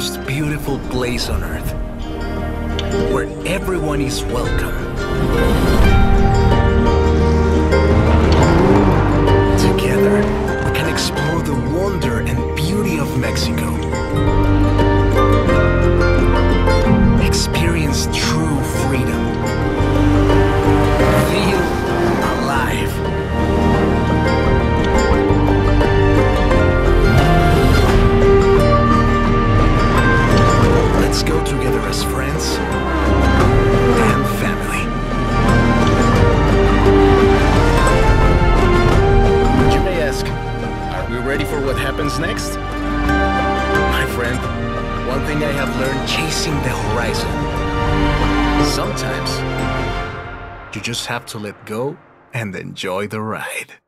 most beautiful place on earth, where everyone is welcome. Together, we can explore the wonder and beauty of Mexico. Experience true freedom. Feel alive. Let's go together as friends and family. You may ask, are we ready for what happens next? My friend, one thing I have learned chasing the horizon. Sometimes, you just have to let go and enjoy the ride.